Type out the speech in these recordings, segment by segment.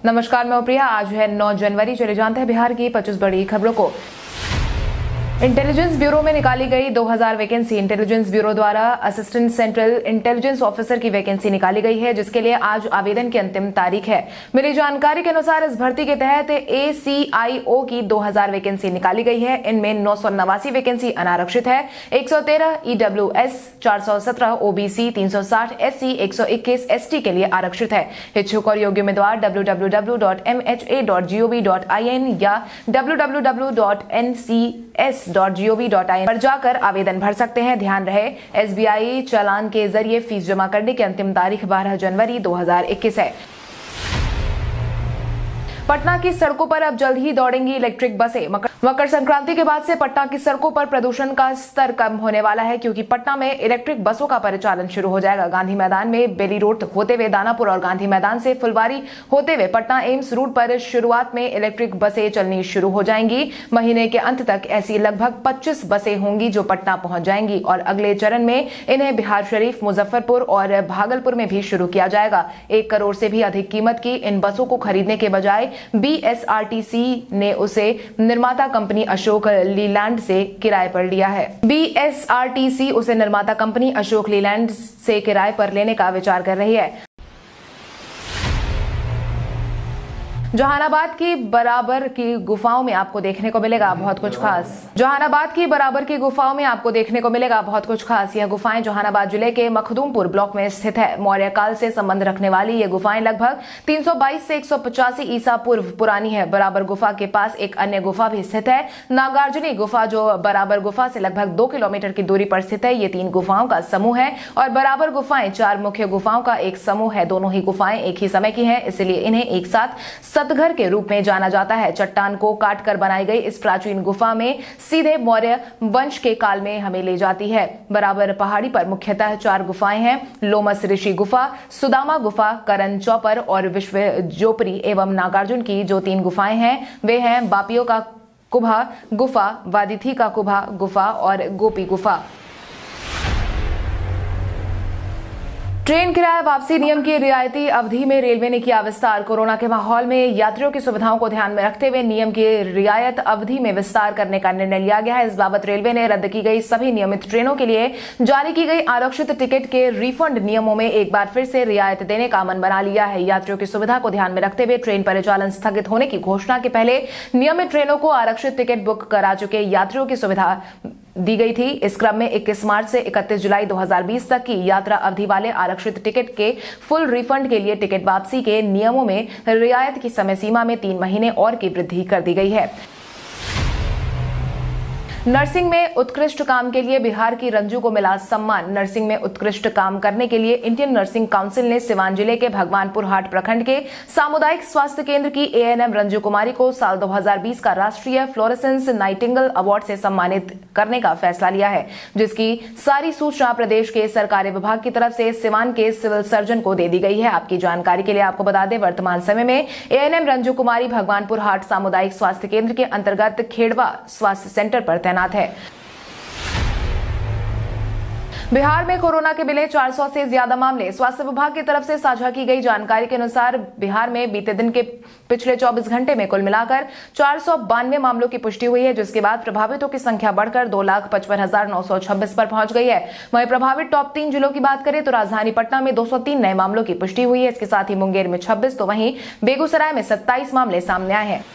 नमस्कार, मैं प्रिया। आज है 9 जनवरी। चले जानते हैं बिहार की 25 बड़ी खबरों को। इंटेलिजेंस ब्यूरो में निकाली गई 2000 वैकेंसी। इंटेलिजेंस ब्यूरो द्वारा असिस्टेंट सेंट्रल इंटेलिजेंस ऑफिसर की वैकेंसी निकाली गई है, जिसके लिए आज आवेदन की अंतिम तारीख है। मिली जानकारी के अनुसार इस भर्ती के तहत ACIO की 2000 वैकेंसी निकाली गई है। इनमें 989 वैकेंसी अनारक्षित है, 113 EWS, 417 OBC, 360 SC, 121 ST के लिए आरक्षित है। इच्छुक और योग्य उम्मीदवार www.mha.gov.in या www.ncs.gov.in पर जाकर आवेदन भर सकते हैं। ध्यान रहे, SBI चालान के जरिए फीस जमा करने की अंतिम तारीख 12 जनवरी 2021 है। पटना की सड़कों पर अब जल्द ही दौड़ेंगी इलेक्ट्रिक बसें। मकर संक्रांति के बाद से पटना की सड़कों पर प्रदूषण का स्तर कम होने वाला है, क्योंकि पटना में इलेक्ट्रिक बसों का परिचालन शुरू हो जाएगा। गांधी मैदान में बेली रोड होते हुए दानापुर और गांधी मैदान से फुलवारी होते हुए पटना एम्स रूट पर शुरुआत में इलेक्ट्रिक बसें चलनी शुरू हो जाएंगी। महीने के अंत तक ऐसी लगभग 25 बसें होंगी जो पटना पहुंच जाएंगी और अगले चरण में इन्हें बिहार शरीफ, मुजफ्फरपुर और भागलपुर में भी शुरू किया जाएगा। 1 करोड़ से भी अधिक कीमत की इन बसों को खरीदने के बजाय BSRTC ने उसे निर्माता कंपनी अशोक लीलैंड से किराए पर लिया है। BSRTC उसे निर्माता कंपनी अशोक लीलैंड से किराए पर लेने का विचार कर रही है। जहानाबाद की बराबर की गुफाओं में आपको देखने को मिलेगा बहुत कुछ खास। जहानाबाद की बराबर की गुफाओं में आपको देखने को मिलेगा बहुत कुछ खास। यह गुफाएं जहानाबाद जिले के मखदूमपुर ब्लॉक में स्थित है। मौर्य काल से संबंध रखने वाली ये गुफाएं लगभग 322 से 185 ईसा पूर्व पुरानी है। बराबर गुफा के पास एक अन्य गुफा भी स्थित है, नागार्जुनी गुफा, जो बराबर गुफा से लगभग 2 किलोमीटर की दूरी पर स्थित है। ये 3 गुफाओं का समूह है और बराबर गुफाएं 4 मुख्य गुफाओं का एक समूह है। दोनों ही गुफाएं एक ही समय की है, इसलिए इन्हें एक साथ सतघर के रूप में जाना जाता है। चट्टान को काटकर बनाई गई इस प्राचीन गुफा में सीधे मौर्य वंश के काल में हमें ले जाती है। बराबर पहाड़ी पर मुख्यतः 4 गुफाएं हैं: लोमस ऋषि गुफा, सुदामा गुफा, करण चौपर और विश्व जोपरी। एवं नागार्जुन की जो 3 गुफाएं हैं वे हैं बापियों का कुभा गुफा, वादिथी का कुभा गुफा और गोपी गुफा। ट्रेन किराया वापसी नियम की रियायती अवधि में रेलवे ने किया विस्तार। कोरोना के माहौल में यात्रियों की सुविधाओं को ध्यान में रखते हुए नियम की रियायत अवधि में विस्तार करने का निर्णय लिया गया है। इस बाबत रेलवे ने रद्द की गई सभी नियमित ट्रेनों के लिए जारी की गई आरक्षित टिकट के रिफंड नियमों में एक बार फिर से रियायत देने का मन बना लिया है। यात्रियों की सुविधा को ध्यान में रखते हुए ट्रेन परिचालन स्थगित होने की घोषणा के पहले नियमित ट्रेनों को आरक्षित टिकट बुक करा चुके यात्रियों की सुविधा दी गई थी। इस क्रम में 21 मार्च से 31 जुलाई 2020 तक की यात्रा अवधि वाले आरक्षित टिकट के फुल रिफंड के लिए टिकट वापसी के नियमों में रियायत की समय सीमा में 3 महीने और की वृद्धि कर दी गई है। नर्सिंग में उत्कृष्ट काम के लिए बिहार की रंजू को मिला सम्मान। नर्सिंग में उत्कृष्ट काम करने के लिए इंडियन नर्सिंग काउंसिल ने सिवान जिले के भगवानपुर हाट प्रखंड के सामुदायिक स्वास्थ्य केंद्र की ANM रंजू कुमारी को साल 2020 का राष्ट्रीय फ्लोरेसेंस नाइटिंगेल अवार्ड से सम्मानित करने का फैसला लिया है, जिसकी सारी सूचना प्रदेश के सरकारी विभाग की तरफ से सिवान के सिविल सर्जन को दे दी गई है। आपकी जानकारी के लिए आपको बता दें, वर्तमान समय में ANM रंजू कुमारी भगवानपुर हाट सामुदायिक स्वास्थ्य केंद्र के अंतर्गत खेड़वा स्वास्थ्य सेंटर पर तैनात है। बिहार में कोरोना के मिले 400 से ज्यादा मामले। स्वास्थ्य विभाग की तरफ से साझा की गई जानकारी के अनुसार बिहार में बीते दिन के पिछले 24 घंटे में कुल मिलाकर 492 मामलों की पुष्टि हुई है, जिसके बाद प्रभावितों की संख्या बढ़कर 2,55,926 पर पहुंच गई है। वहीं प्रभावित टॉप 3 जिलों की बात करें तो राजधानी पटना में 203 नए मामलों की पुष्टि हुई है। इसके साथ ही मुंगेर में 26 तो वहीं बेगूसराय में 27 मामले सामने आए हैं।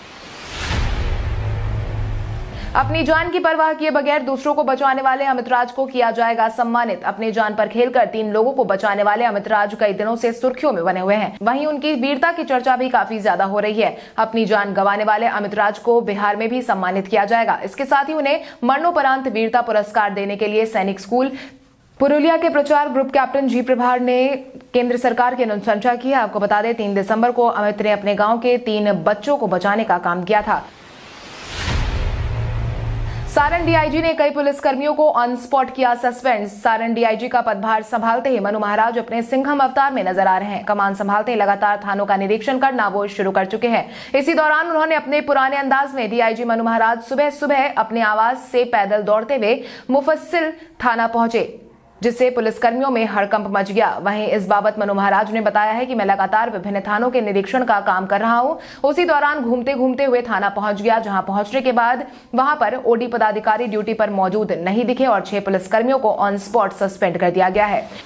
अपनी जान की परवाह किए बगैर दूसरों को बचाने वाले अमित राज को किया जाएगा सम्मानित। अपनी जान पर खेलकर 3 लोगों को बचाने वाले अमित राज कई दिनों से सुर्खियों में बने हुए हैं। वहीं उनकी वीरता की चर्चा भी काफी ज्यादा हो रही है। अपनी जान गंवाने वाले अमित राज को बिहार में भी सम्मानित किया जाएगा। इसके साथ ही उन्हें मरणोपरांत वीरता पुरस्कार देने के लिए सैनिक स्कूल पुरुलिया के प्रचार ग्रुप कैप्टन जी प्रभार ने केंद्र सरकार की अनुशंसा की है। आपको बता दें, 3 दिसंबर को अमित ने अपने गाँव के 3 बच्चों को बचाने का काम किया था। सारण डीआईजी ने कई पुलिसकर्मियों को ऑन स्पॉट किया सस्पेंड। सारण डीआईजी का पदभार संभालते ही मनु महाराज अपने सिंघम अवतार में नजर आ रहे हैं। कमान संभालते ही लगातार थानों का निरीक्षण करना वो शुरू कर चुके हैं। इसी दौरान उन्होंने अपने पुराने अंदाज में डीआईजी मनु महाराज सुबह सुबह अपने आवास से पैदल दौड़ते हुए मुफस्सिल थाना पहुंचे, जिससे पुलिसकर्मियों में हड़कंप मच गया। वहीं इस बाबत मनु महाराज ने बताया है कि मैं लगातार विभिन्न थानों के निरीक्षण का काम कर रहा हूं। उसी दौरान घूमते घूमते हुए थाना पहुंच गया, जहां पहुंचने के बाद वहां पर ओडी पदाधिकारी ड्यूटी पर मौजूद नहीं दिखे और 6 पुलिसकर्मियों को ऑन स्पॉट सस्पेंड कर दिया गया है।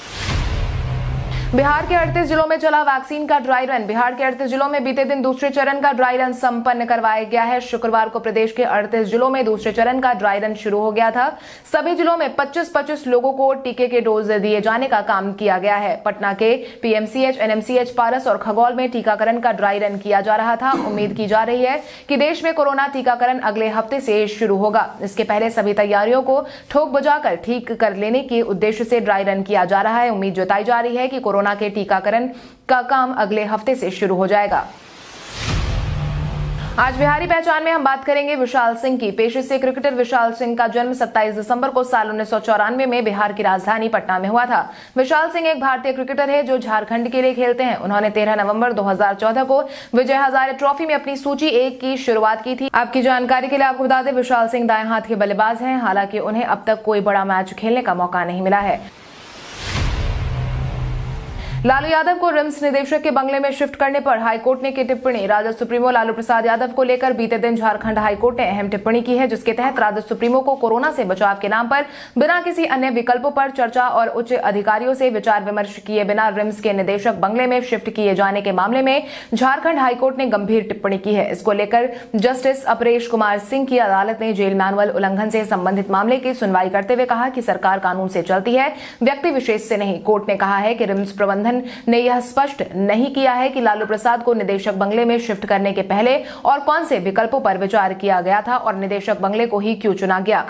बिहार के 38 जिलों में चला वैक्सीन का ड्राई रन। बिहार के 38 जिलों में बीते दिन दूसरे चरण का ड्राई रन संपन्न करवाया गया है। शुक्रवार को प्रदेश के 38 जिलों में दूसरे चरण का ड्राई रन शुरू हो गया था। सभी जिलों में 25-25 लोगों को टीके के डोज दिए जाने का काम किया गया है। पटना के पीएमसीएच, एनएमसीएच, पारस और खगौल में टीकाकरण का ड्राई रन किया जा रहा था। उम्मीद की जा रही है कि देश में कोरोना टीकाकरण अगले हफ्ते से शुरू होगा। इसके पहले सभी तैयारियों को ठोक बजाकर ठीक कर लेने के उद्देश्य से ड्राई रन किया जा रहा है। उम्मीद जताई जा रही है कि कोरोना के टीकाकरण का काम अगले हफ्ते से शुरू हो जाएगा। आज बिहारी पहचान में हम बात करेंगे विशाल सिंह की। पेशे से क्रिकेटर विशाल सिंह का जन्म 27 दिसंबर को साल 1994 में बिहार की राजधानी पटना में हुआ था। विशाल सिंह एक भारतीय क्रिकेटर है जो झारखंड के लिए खेलते हैं। उन्होंने 13 नवंबर 2014 को विजय हजारे ट्रॉफी में अपनी सूची 1 की शुरुआत की थी। आपकी जानकारी के लिए आपको बता दें, विशाल सिंह दाएं हाथ के बल्लेबाज हैं। हालांकि उन्हें अब तक कोई बड़ा मैच खेलने का मौका नहीं मिला है। लालू यादव को रिम्स निदेशक के बंगले में शिफ्ट करने पर हाईकोर्ट ने की टिप्पणी। राजद सुप्रीमो लालू प्रसाद यादव को लेकर बीते दिन झारखंड हाईकोर्ट ने अहम टिप्पणी की है, जिसके तहत राजद सुप्रीमो को कोरोना से बचाव के नाम पर बिना किसी अन्य विकल्पों पर चर्चा और उच्च अधिकारियों से विचार विमर्श किए बिना रिम्स के निदेशक बंगले में शिफ्ट किए जाने के मामले में झारखंड हाईकोर्ट ने गंभीर टिप्पणी की है। इसको लेकर जस्टिस अपरेश कुमार सिंह की अदालत ने जेल मैनुअल उल्लंघन से संबंधित मामले की सुनवाई करते हुए कहा कि सरकार कानून से चलती है, व्यक्ति विशेष से नहीं। कोर्ट ने कहा है कि रिम्स प्रबंधन ने यह स्पष्ट नहीं किया है कि लालू प्रसाद को निदेशक बंगले में शिफ्ट करने के पहले और कौन से विकल्पों पर विचार किया गया था और निदेशक बंगले को ही क्यों चुना गया।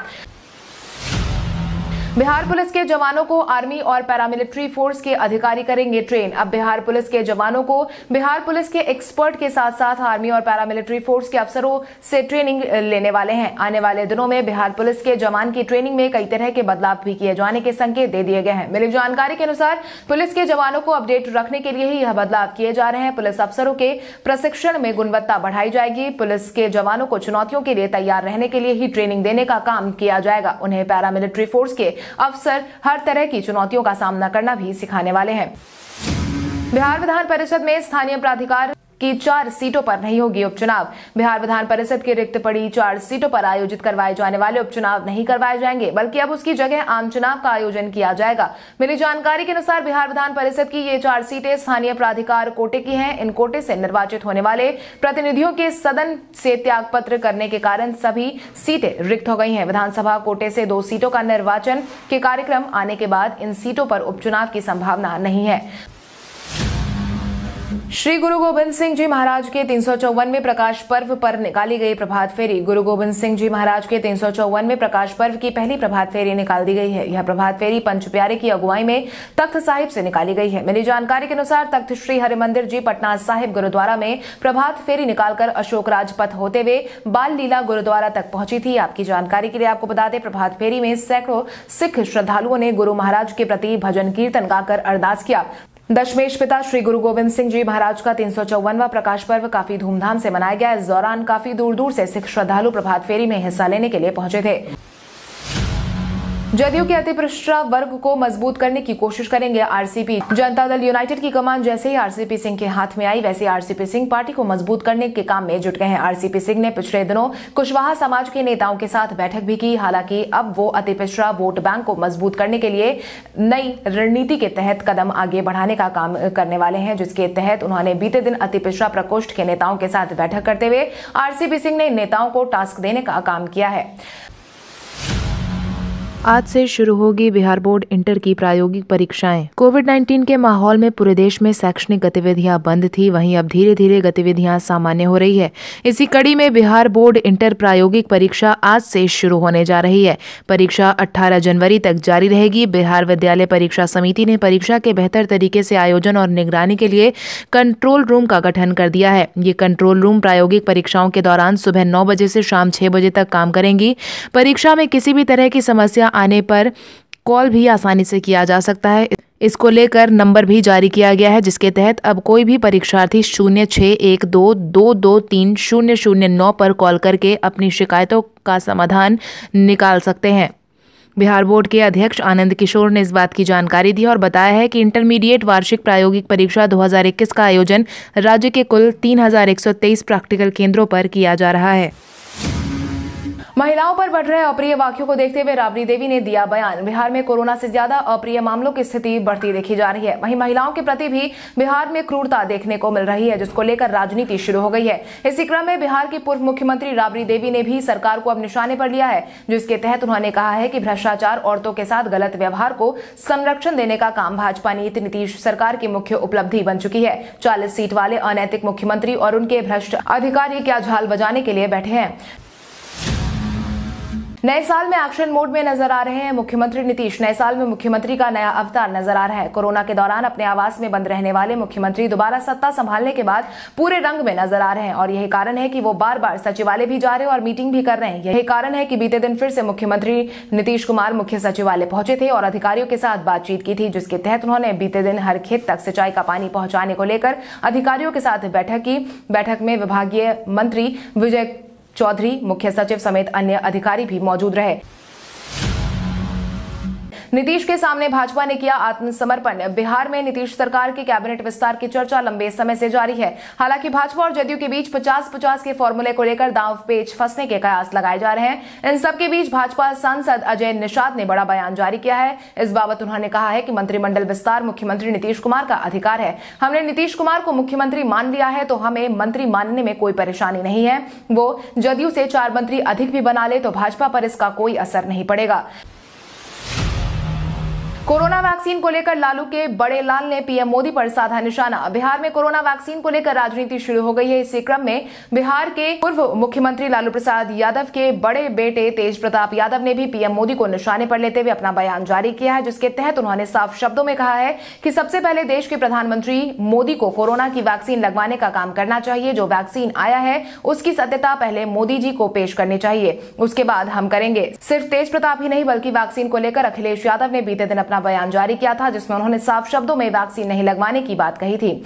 बिहार पुलिस के जवानों को आर्मी और पैरामिलिट्री फोर्स के अधिकारी करेंगे ट्रेन। अब बिहार पुलिस के जवानों को बिहार पुलिस के एक्सपर्ट के साथ साथ आर्मी और पैरामिलिट्री फोर्स के अफसरों से ट्रेनिंग लेने वाले हैं। आने वाले दिनों में बिहार पुलिस के जवान की ट्रेनिंग में कई तरह के बदलाव भी किए जाने के संकेत दे दिए गए हैं। मिली जानकारी के अनुसार पुलिस के जवानों को अपडेट रखने के लिए ही यह बदलाव किए जा रहे हैं। पुलिस अफसरों के प्रशिक्षण में गुणवत्ता बढ़ाई जाएगी। पुलिस के जवानों को चुनौतियों के लिए तैयार रहने के लिए ही ट्रेनिंग देने का काम किया जाएगा। उन्हें पैरामिलिट्री फोर्स के अफसर हर तरह की चुनौतियों का सामना करना भी सिखाने वाले हैं। बिहार विधान परिषद में स्थानीय प्राधिकार की 4 सीटों पर नहीं होगी उपचुनाव। बिहार विधान परिषद की रिक्त पड़ी 4 सीटों पर आयोजित करवाए जाने वाले उपचुनाव नहीं करवाए जाएंगे, बल्कि अब उसकी जगह आम चुनाव का आयोजन किया जाएगा। मिली जानकारी के अनुसार बिहार विधान परिषद की ये 4 सीटें स्थानीय प्राधिकार कोटे की हैं। इन कोटे से निर्वाचित होने वाले प्रतिनिधियों के सदन से त्यागपत्र करने के कारण सभी सीटें रिक्त हो गई हैं। विधानसभा कोटे से 2 सीटों का निर्वाचन के कार्यक्रम आने के बाद इन सीटों पर उपचुनाव की संभावना नहीं है। श्री गुरु गोविंद सिंह जी महाराज के 354वें प्रकाश पर्व पर निकाली गई प्रभात फेरी। गुरु गोविंद सिंह जी महाराज के 354वें प्रकाश पर्व की पहली प्रभात फेरी निकाल दी गई है। यह प्रभात फेरी पंच प्यारे की अगुवाई में तख्त साहिब से निकाली गई है। मिली जानकारी के अनुसार तख्त श्री हरिमंदिर जी पटना साहिब गुरुद्वारा में प्रभात फेरी निकालकर अशोक राजपथ होते हुए बाल लीला गुरुद्वारा तक पहुंची थी। आपकी जानकारी के लिए आपको बता दें, प्रभात फेरी में सैकड़ों सिख श्रद्धालुओं ने गुरु महाराज के प्रति भजन कीर्तन गाकर अरदास किया। दशमेश पिता श्री गुरु गोविंद सिंह जी महाराज का 354वां प्रकाश पर्व काफी धूमधाम से मनाया गया। इस दौरान काफी दूर दूर से सिख श्रद्धालु प्रभात फेरी में हिस्सा लेने के लिए पहुंचे थे। जदयू के अतिपिछड़ा वर्ग को मजबूत करने की कोशिश करेंगे आरसीपी। जनता दल यूनाइटेड की कमान जैसे ही आरसीपी सिंह के हाथ में आई, वैसे आरसीपी सिंह पार्टी को मजबूत करने के काम में जुट गए हैं। आरसीपी सिंह ने पिछले दिनों कुशवाहा समाज के नेताओं के साथ बैठक भी की। हालांकि अब वो अतिपिछड़ा वोट बैंक को मजबूत करने के लिए नई रणनीति के तहत कदम आगे बढ़ाने का काम करने वाले हैं, जिसके तहत उन्होंने बीते दिन अतिपिछड़ा प्रकोष्ठ के नेताओं के साथ बैठक करते हुए आरसीपी सिंह ने नेताओं को टास्क देने का काम किया है। आज से शुरू होगी बिहार बोर्ड इंटर की प्रायोगिक परीक्षाएं। कोविड-19 के माहौल में पूरे देश में शैक्षणिक गतिविधियां बंद थी, वहीं अब धीरे धीरे गतिविधियां सामान्य हो रही है। इसी कड़ी में बिहार बोर्ड इंटर प्रायोगिक परीक्षा आज से शुरू होने जा रही है। परीक्षा 18 जनवरी तक जारी रहेगी। बिहार विद्यालय परीक्षा समिति ने परीक्षा के बेहतर तरीके से आयोजन और निगरानी के लिए कंट्रोल रूम का गठन कर दिया है। ये कंट्रोल रूम प्रायोगिक परीक्षाओं के दौरान सुबह 9 बजे से शाम 6 बजे तक काम करेंगी। परीक्षा में किसी भी तरह की समस्या आने पर कॉल भी आसानी से किया जा सकता है। इसको लेकर नंबर भी जारी किया गया है, जिसके तहत अब कोई भी परीक्षार्थी 0612223009 पर कॉल करके अपनी शिकायतों का समाधान निकाल सकते हैं। बिहार बोर्ड के अध्यक्ष आनंद किशोर ने इस बात की जानकारी दी और बताया है कि इंटरमीडिएट वार्षिक प्रायोगिक परीक्षा 2021 का आयोजन राज्य के कुल 3123 प्रैक्टिकल केंद्रों पर किया जा रहा है। महिलाओं पर बढ़ रहे अप्रिय वाक्यों को देखते हुए राबड़ी देवी ने दिया बयान। बिहार में कोरोना से ज्यादा अप्रिय मामलों की स्थिति बढ़ती देखी जा रही है। वहीं महिलाओं के प्रति भी बिहार में क्रूरता देखने को मिल रही है, जिसको लेकर राजनीति शुरू हो गई है। इसी क्रम में बिहार की पूर्व मुख्यमंत्री राबड़ी देवी ने भी सरकार को अब निशाने पर लिया है, जिसके तहत उन्होंने कहा है कि भ्रष्टाचार, औरतों के साथ गलत व्यवहार को संरक्षण देने का काम भाजपा नीति नीतीश सरकार की मुख्य उपलब्धि बन चुकी है। 40 सीट वाले अनैतिक मुख्यमंत्री और उनके भ्रष्ट अधिकारी क्या झाल बजाने के लिए बैठे हैं। नए साल में एक्शन मोड में नजर आ रहे हैं मुख्यमंत्री नीतीश। नए साल में मुख्यमंत्री का नया अवतार नजर आ रहा है। कोरोना के दौरान अपने आवास में बंद रहने वाले मुख्यमंत्री दोबारा सत्ता संभालने के बाद पूरे रंग में नजर आ रहे हैं और यही कारण है कि वो बार बार सचिवालय भी जा रहे हैं और मीटिंग भी कर रहे हैं। यही कारण है कि बीते दिन फिर से मुख्यमंत्री नीतीश कुमार मुख्य सचिवालय पहुंचे थे और अधिकारियों के साथ बातचीत की थी, जिसके तहत उन्होंने बीते दिन हर खेत तक सिंचाई का पानी पहुंचाने को लेकर अधिकारियों के साथ बैठक की। बैठक में विभागीय मंत्री विजय चौधरी, मुख्य सचिव समेत अन्य अधिकारी भी मौजूद रहे। नीतीश के सामने भाजपा ने किया आत्मसमर्पण। बिहार में नीतीश सरकार के कैबिनेट विस्तार की चर्चा लंबे समय से जारी है। हालांकि भाजपा और जदयू के बीच 50-50 के फॉर्मूले को लेकर दांव पेच फंसने के कयास लगाए जा रहे हैं। इन सबके बीच भाजपा सांसद अजय निषाद ने बड़ा बयान जारी किया है। इस बाबत उन्होंने कहा है कि मंत्रिमंडल विस्तार मुख्यमंत्री नीतीश कुमार का अधिकार है। हमने नीतीश कुमार को मुख्यमंत्री मान लिया है तो हमें मंत्री मानने में कोई परेशानी नहीं है। वो जदयू से 4 मंत्री अधिक भी बना ले तो भाजपा पर इसका कोई असर नहीं पड़ेगा। कोरोना वैक्सीन को लेकर लालू के बड़े लाल ने पीएम मोदी पर साधा निशाना। बिहार में कोरोना वैक्सीन को लेकर राजनीति शुरू हो गई है। इसी क्रम में बिहार के पूर्व मुख्यमंत्री लालू प्रसाद यादव के बड़े बेटे तेज प्रताप यादव ने भी पीएम मोदी को निशाने पर लेते हुए अपना बयान जारी किया है, जिसके तहत उन्होंने साफ शब्दों में कहा है कि सबसे पहले देश के प्रधानमंत्री मोदी को कोरोना की वैक्सीन लगवाने का काम करना चाहिए। जो वैक्सीन आया है उसकी सत्यता पहले मोदी जी को पेश करनी चाहिए, उसके बाद हम करेंगे। सिर्फ तेज प्रताप ही नहीं बल्कि वैक्सीन को लेकर अखिलेश यादव ने बीते दिन बयान जारी किया था, जिसमें उन्होंने साफ शब्दों में वैक्सीन नहीं लगवाने की बात कही थी।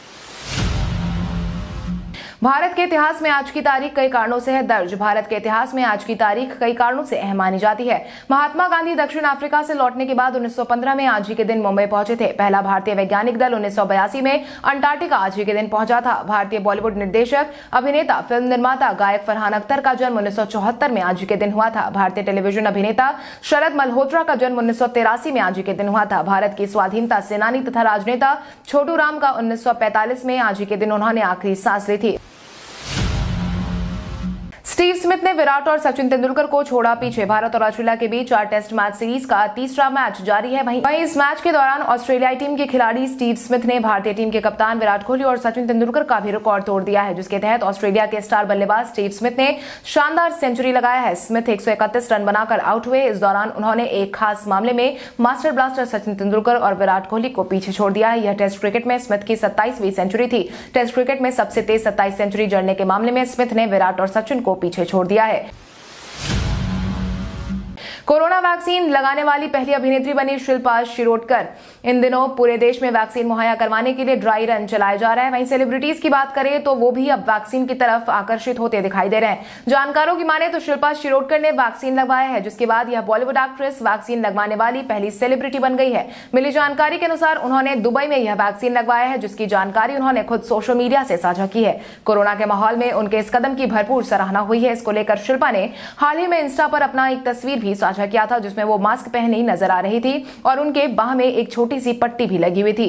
भारत के इतिहास में आज की तारीख कई कारणों से है दर्ज। भारत के इतिहास में आज की तारीख कई कारणों से अहम मानी जाती है। महात्मा गांधी दक्षिण अफ्रीका से लौटने के बाद 1915 में आज ही के दिन मुंबई पहुंचे थे। पहला भारतीय वैज्ञानिक दल 1982 में अंटार्कटिका आज ही के दिन पहुंचा था। भारतीय बॉलीवुड निर्देशक, अभिनेता, फिल्म निर्माता, गायक फरहान अख्तर का जन्म 1974 में आज ही के दिन हुआ था। भारतीय टेलीविजन अभिनेता शरद मल्होत्रा का जन्म 1983 में आज ही के दिन हुआ था। भारत की स्वाधीनता सेनानी तथा राजनेता छोटू राम का 1945 में आज ही के दिन उन्होंने आखिरी सांस ली थी। स्टीव स्मिथ ने विराट और सचिन तेंदुलकर को छोड़ा पीछे। भारत और ऑस्ट्रेलिया के बीच 4 टेस्ट मैच सीरीज का तीसरा मैच जारी है। वहीं इस मैच के दौरान ऑस्ट्रेलियाई टीम के खिलाड़ी स्टीव स्मिथ ने भारतीय टीम के कप्तान विराट कोहली और सचिन तेंदुलकर का भी रिकॉर्ड तोड़ दिया है, जिसके तहत ऑस्ट्रेलिया के स्टार बल्लेबाज स्टीव स्मिथ ने शानदार सेंचुरी लगाया है। स्मिथ 131 रन बनाकर आउट हुए। इस दौरान उन्होंने एक खास मामले में मास्टर ब्लास्टर सचिन तेंदुलकर और विराट कोहली को पीछे छोड़ दिया है। यह टेस्ट क्रिकेट में स्मिथ की 27वीं सेंचुरी थी। टेस्ट क्रिकेट में सबसे तेज 27 सेंचुरी जड़ने के मामले में स्मिथ ने विराट और सचिन को पीछे छोड़ दिया है। कोरोना वैक्सीन लगाने वाली पहली अभिनेत्री बनी शिल्पा शिरोडकर। इन दिनों पूरे देश में वैक्सीन मुहैया करवाने के लिए ड्राई रन चलाया जा रहा है। वहीं सेलिब्रिटीज की बात करें तो वो भी अब वैक्सीन की तरफ आकर्षित होते दिखाई दे रहे हैं। जानकारों की माने तो शिल्पा शिरोडकर ने वैक्सीन लगवाया है, जिसके बाद यह बॉलीवुड एक्ट्रेस वैक्सीन लगवाने वाली पहली सेलिब्रिटी बन गई है। मिली जानकारी के अनुसार उन्होंने दुबई में यह वैक्सीन लगवाया है, जिसकी जानकारी उन्होंने खुद सोशल मीडिया से साझा की है। कोरोना के माहौल में उनके इस कदम की भरपूर सराहना हुई है। इसको लेकर शिल्पा ने हाल ही में इंस्टा पर अपना एक तस्वीर भी साझा किया था, जिसमें वो मास्क पहनी नजर आ रही थी और उनके बाह में एक छोटी सी पट्टी भी लगी हुई थी।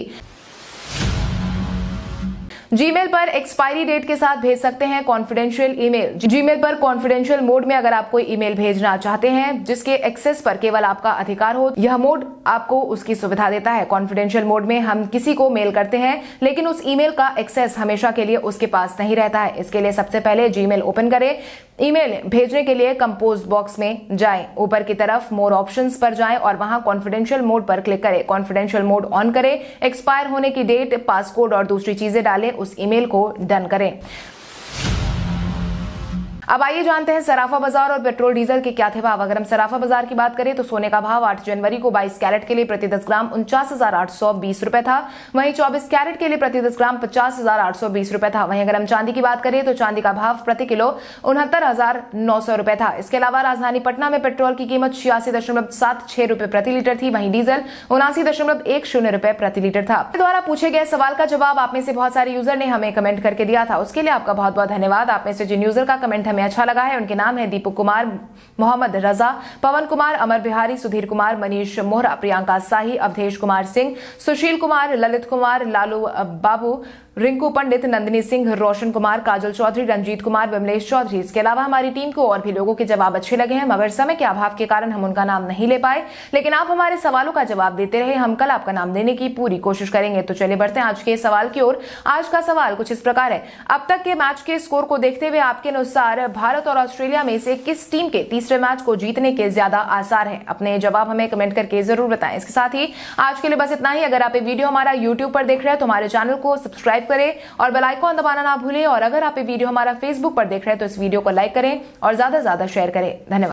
जीमेल पर एक्सपायरी डेट के साथ भेज सकते हैं कॉन्फिडेंशियल ईमेल। जीमेल पर कॉन्फिडेंशियल मोड में अगर आप कोई ईमेल भेजना चाहते हैं जिसके एक्सेस पर केवल आपका अधिकार हो, यह मोड आपको उसकी सुविधा देता है। कॉन्फिडेंशियल मोड में हम किसी को मेल करते हैं, लेकिन उस ईमेल का एक्सेस हमेशा के लिए उसके पास नहीं रहता है। इसके लिए सबसे पहले जीमेल ओपन करें। ईमेल भेजने के लिए कंपोज बॉक्स में जाएं, ऊपर की तरफ मोर ऑप्शंस पर जाएं और वहां कॉन्फिडेंशियल मोड पर क्लिक करें। कॉन्फिडेंशियल मोड ऑन करें, एक्सपायर होने की डेट, पासकोड और दूसरी चीजें डालें, उस ईमेल को डन करें। अब आइए जानते हैं सराफा बाजार और पेट्रोल डीजल के क्या थे भाव। अगर हम सराफा बाजार की बात करें तो सोने का भाव 8 जनवरी को 22 कैरेट के लिए प्रति 10 ग्राम 49,820 रुपए था। वहीं 24 कैरेट के लिए प्रति 10 ग्राम 50,820 रुपए था। वहीं अगर हम चांदी की बात करें तो चांदी का भाव प्रति किलो 69,900 रुपए था। इसके अलावा राजधानी पटना में पेट्रोल की कीमत 86.76 रुपए प्रति लीटर थी। वहीं डीजल 79.10 रुपए प्रति लीटर था। द्वारा पूछे गए सवाल का जवाब आप में से बहुत सारे यूजर ने हमें कमेंट करके दिया था, उसके लिए आपका बहुत बहुत धन्यवाद। आप में से जिन यूजर का कमेंट हमें अच्छा लगा है उनके नाम है दीपक कुमार, मोहम्मद रजा, पवन कुमार, अमर बिहारी, सुधीर कुमार, मनीष मोहरा, प्रियंका शाही, अवधेश कुमार सिंह, सुशील कुमार, ललित कुमार, लालू बाबू, रिंकू पंडित, नंदिनी सिंह, रोशन कुमार, काजल चौधरी, रंजीत कुमार, विमलेश चौधरी। इसके अलावा हमारी टीम को और भी लोगों के जवाब अच्छे लगे हैं, मगर समय के अभाव के कारण हम उनका नाम नहीं ले पाए, लेकिन आप हमारे सवालों का जवाब देते रहे। हम कल आपका नाम देने की पूरी कोशिश करेंगे। तो चलिए बढ़ते हैं आज के सवाल की ओर। आज का सवाल कुछ इस प्रकार है, अब तक के मैच के स्कोर को देखते हुए आपके अनुसार भारत और ऑस्ट्रेलिया में से किस टीम के तीसरे मैच को जीतने के ज्यादा आसार है? अपने जवाब हमें कमेंट करके जरूर बताएं। इसके साथ ही आज के लिए बस इतना ही। अगर आप ये वीडियो हमारा यूट्यूब पर देख रहे हैं तो हमारे चैनल को सब्सक्राइब करें और बेल आइकन दबाना ना भूलें। और अगर आप ये वीडियो हमारा फेसबुक पर देख रहे हैं तो इस वीडियो को लाइक करें और ज्यादा से ज्यादा शेयर करें। धन्यवाद।